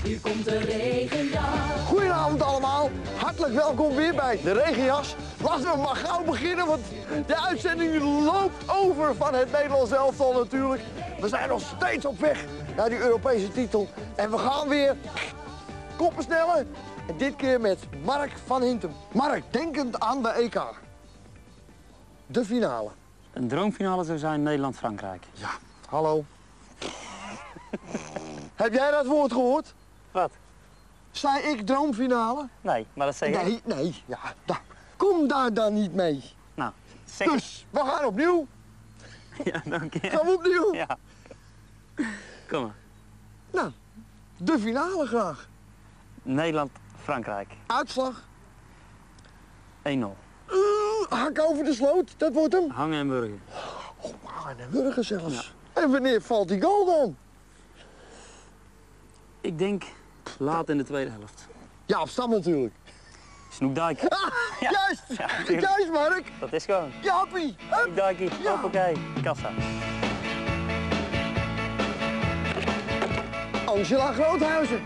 hier komt de regenjas. Goedenavond allemaal, hartelijk welkom weer bij de regenjas. Laten we maar gauw beginnen, want de uitzending loopt over van het Nederlands elftal natuurlijk. We zijn nog steeds op weg naar die Europese titel. En we gaan weer koppen snellen. En dit keer met Mark van Hintem. Mark, denkend aan de EK. De finale. Een droomfinale zou zijn Nederland-Frankrijk. Ja, hallo. Heb jij dat woord gehoord? Wat? Zei ik droomfinale? Nee, maar dat zeg ik. Nee, ja, kom daar dan niet mee. Nou, zeg Dus, we gaan opnieuw. Ja, dank je. Gaan we opnieuw? Ja. Kom maar. Nou, de finale graag. Nederland-Frankrijk. 1-0. Uitslag? Hak over de sloot, dat wordt hem. Hangen en burger. Oh, en een burger zelfs. Ja. En wanneer valt die goal dan? Ik denk laat in de tweede helft. Ja, op stand natuurlijk. Snoekdijk. Ja. Juist, Ja, tuurlijk. juist Mark. Dat is gewoon. Jaapie. Hup. Snoekdijkie. Ja. Hoppakee. Kassa. Angela Groothuizen.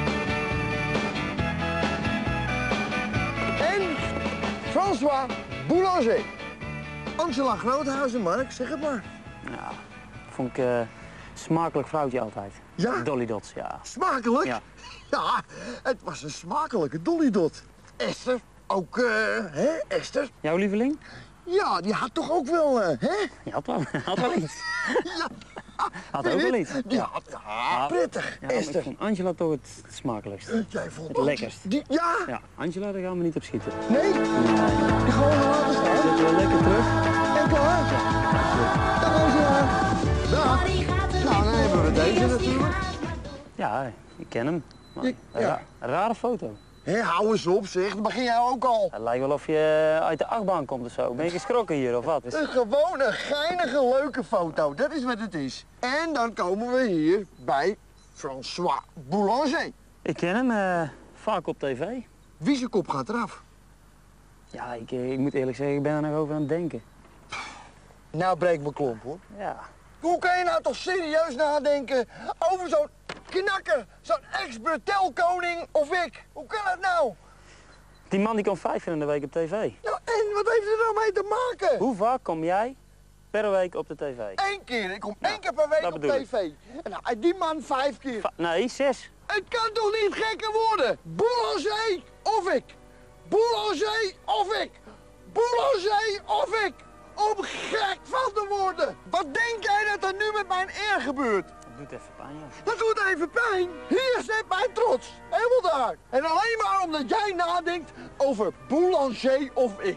En François Boulanger. Angela Groothuizen, Mark, zeg het maar. Ja, vond ik smakelijk vrouwtje altijd. Ja? Dolly Dots, ja. Smakelijk? Ja. Ja, het was een smakelijke dollydot. Esther, ook, hè, Esther? Jouw lieveling? Ja, die had toch ook wel, hè? Je had wel iets. Ja. Had ook wel iets. Die had, ja, prettig, Ja, maar ik Esther. vond Angela toch het smakelijkst. Jij vond Het ook- lekkerst. Ja? Ja, Angela, daar gaan we niet op schieten. Nee? Die gewoon laten staan. Zetten we lekker terug. En klaar? Dag Angela. Dag. Harry gaat er Nou, dan hebben we deze natuurlijk. Ja, ik ken hem. Maar Ja. een rare foto. Hé, hou eens op zeg, dat begin jij ook al. Het lijkt wel of je uit de achtbaan komt of zo. Ben je geschrokken hier of wat? Een gewone, geinige, leuke foto, dat is wat het is. En dan komen we hier bij François Boulanger. Ik ken hem vaak op tv. Wie zijn kop gaat eraf? Ja, ik moet eerlijk zeggen, ik ben er nog over aan het denken. Nou breekt mijn klomp hoor. Ja. Hoe kan je nou toch serieus nadenken over zo'n knakker, zo'n ex-Bertelkoning of ik? Hoe kan dat nou? Die man die komt 5 keer in de week op tv. Nou, en wat heeft er nou mee te maken? Hoe vaak kom jij per week op de tv? Eén keer, ik kom 1 keer per week dat op bedoel ik. tv. En nou, die man 5 keer. Nee, 6. Het kan toch niet gekker worden? Boulanger of ik? Boulanger of ik? Boulanger of ik? Om gek van te worden. Wat denk jij dat er nu met mijn eer gebeurt? Dat doet even pijn, joh. Dat doet even pijn. Hier zit mijn trots. Helemaal daar. En alleen maar omdat jij nadenkt over Boulanger of ik.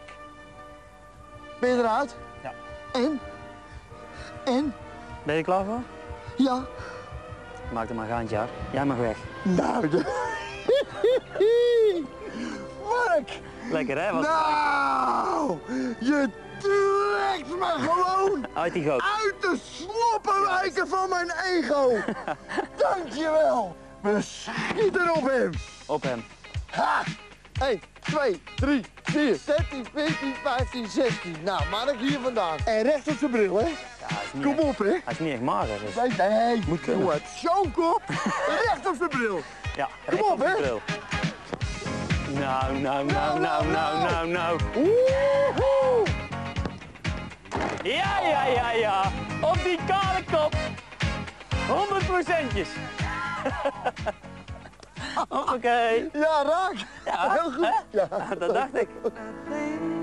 Ben je eruit? Ja. En? Ben je er klaar voor? Ja. Maak er maar een gaantje, Har. Jij mag weg. Nou, Mark. Lekker, hè? Wat Nou, je trekt me gewoon uit die goot. uit de sloppenwijken van mijn ego. Dankjewel. We schieten op hem. Op hem. Ha! 1, 2, 3, 4, 13, 14, 15, 16. Nou, Mark hier vandaan. En recht op zijn bril, hè? Ja, hij is niet Kom echt, op, hè? hij is niet echt mager. Dus. Nee, Moet kunnen. doe het. Zo'n kop. Recht op zijn bril. Ja, Kom recht op, de hè? bril. Nou. Woehoe! Ja. Op die kale kop. 100%'jes. Hoppakee. Ja, raak. Ja, Heel goed. hè? Ja. Dat dacht ik.